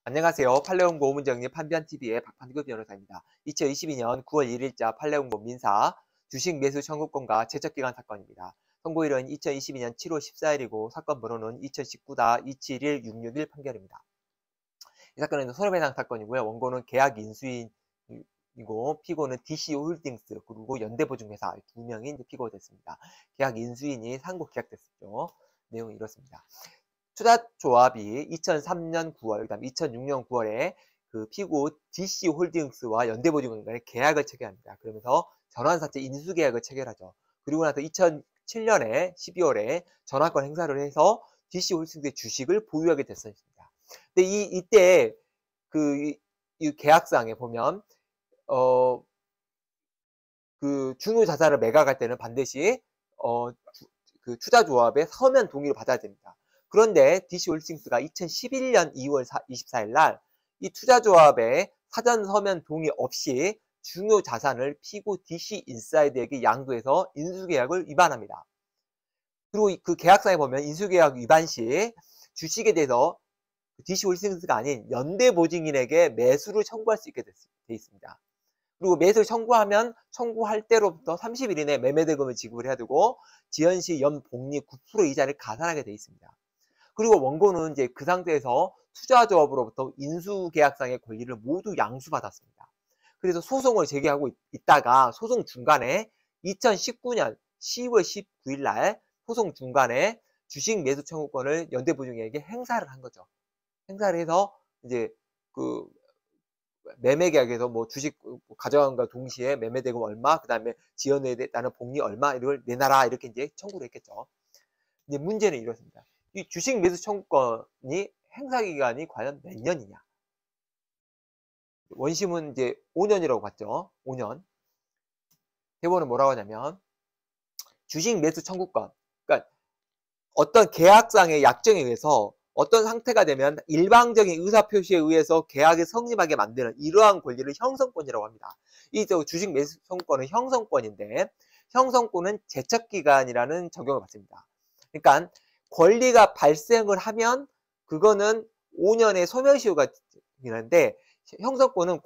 안녕하세요. 판례홍보 오문정리 판변TV의 박판규 변호사입니다. 2022년 9월 1일자 판례홍보 민사 주식 매수 청구권과 제척기간 사건입니다. 선고일은 2022년 7월 14일이고 사건 번호는 2019-271-661 판결입니다. 이 사건은 손해배상 사건이고요. 원고는 계약 인수인이고 피고는 DC홀딩스 그리고 연대보증회사 두 명이 이제 피고가 됐습니다. 계약 인수인이 상고 계약됐었죠. 내용이 이렇습니다. 투자조합이 2003년 9월, 그다음 2006년 9월에 그 피고 DC홀딩스와 연대보증 간에 계약을 체결합니다. 그러면서 전환사채 인수계약을 체결하죠. 그리고 나서 2007년에 12월에 전환권 행사를 해서 DC홀딩스의 주식을 보유하게 됐습니다. 근데 이때 이 계약상에 보면 그 중요자산을 매각할 때는 반드시 그 투자조합의 서면 동의를 받아야 됩니다. 그런데 DC홀딩스가 2011년 2월 24일 날 이 투자조합의 사전 서면 동의 없이 중요 자산을 피고 DC인사이드에게 양도해서 인수계약을 위반합니다. 그리고 그 계약상에 보면 인수계약 위반 시 주식에 대해서 DC홀딩스가 아닌 연대보증인에게 매수를 청구할 수 있게 돼 있습니다. 그리고 매수를 청구하면 청구할 때로부터 30일 이내 매매대금을 지급을 해야 되고 지연시 연복리 9% 이자를 가산하게 돼 있습니다. 그리고 원고는 이제 그 상태에서 투자조합으로부터 인수계약상의 권리를 모두 양수받았습니다. 그래서 소송을 제기하고 있다가 소송 중간에 2019년 10월 19일 날 소송 중간에 주식 매수 청구권을 연대보증인에게 행사를 한 거죠. 행사를 해서 이제 그 매매계약에서 뭐 주식 가져간과 동시에 매매대금 얼마, 그 다음에 지연에 따른 복리 얼마 이걸 내놔라 이렇게 이제 청구를 했겠죠. 근데 문제는 이렇습니다. 이 주식 매수 청구권이 행사 기간이 과연 몇 년이냐? 원심은 이제 5년이라고 봤죠. 5년. 대법원은 뭐라고 하냐면 주식 매수 청구권, 그러니까 어떤 계약상의 약정에 의해서 어떤 상태가 되면 일방적인 의사표시에 의해서 계약이 성립하게 만드는 이러한 권리를 형성권이라고 합니다. 이 주식 매수 청구권은 형성권인데 형성권은 제척기간이라는 적용을 받습니다. 그러니까 권리가 발생을 하면 그거는 5년의 소멸시효가 있는데 형성권은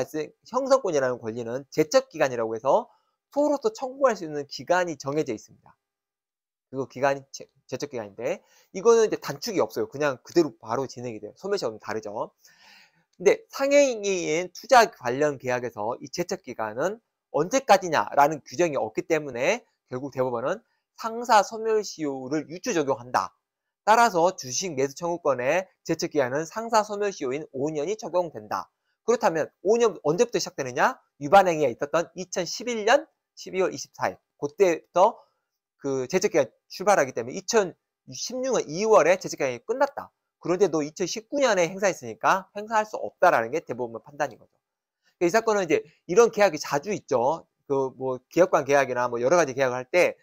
형성권이라는 권리는 제척기간이라고 해서 소로서 청구할 수 있는 기간이 정해져 있습니다. 그리고 기간이 제척기간인데 이거는 이제 단축이 없어요. 그냥 그대로 바로 진행이 돼요. 소멸시효는 다르죠. 근데 상행인 투자 관련 계약에서 이 제척기간은 언제까지냐라는 규정이 없기 때문에 결국 대법원은 상사 소멸시효를 유추 적용한다. 따라서 주식 매수 청구권의 제척기간은 상사 소멸시효인 5년이 적용된다. 그렇다면 5년 언제부터 시작되느냐? 위반행위가 있었던 2011년 12월 24일 그때부터 그 제척기간 출발하기 때문에 2016년 2월에 제척기간이 끝났다. 그런데 너 2019년에 행사했으니까 행사할 수 없다라는 게 대법원 판단인 거죠. 이 사건은 이제 이런 계약이 자주 있죠. 그 뭐 기업간 계약이나 뭐 여러 가지 계약을 할 때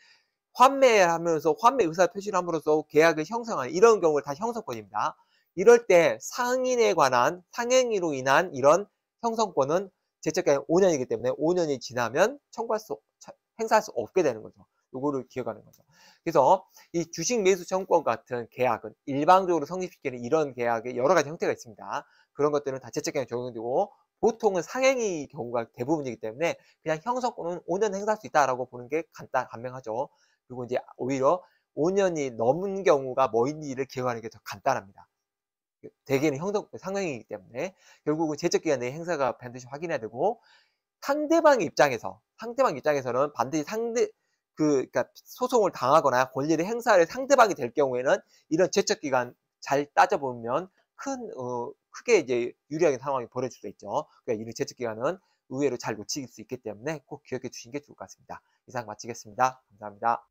환매하면서 환매 의사 표시를 함으로써 계약을 형성하는 이런 경우를 다 형성권입니다. 이럴 때 상인에 관한 상행위로 인한 이런 형성권은 제척기간이 5년이기 때문에 5년이 지나면 행사할 수 없게 되는 거죠. 요거를 기억하는 거죠. 그래서 이 주식 매수 청구권 같은 계약은 일방적으로 성립시키는 이런 계약의 여러 가지 형태가 있습니다. 그런 것들은 다 제척기간이 적용되고 보통은 상행위 경우가 대부분이기 때문에 그냥 형성권은 5년 행사할 수 있다라고 보는 게 간명하죠. 그리고 이제 오히려 5년이 넘은 경우가 뭐인지를 기억하는 게 더 간단합니다. 대개는 상행위이기 때문에 결국은 제척기간 내에 행사가 반드시 확인해야 되고 상대방 입장에서는 반드시 그러니까 소송을 당하거나 권리를 행사할 상대방이 될 경우에는 이런 제척기간 잘 따져보면 크게 이제 유리하게 상황이 벌어질 수 있죠. 그러니까 이런 제척기간은 의외로 잘 놓칠 수 있기 때문에 꼭 기억해 주시는 게 좋을 것 같습니다. 이상 마치겠습니다. 감사합니다.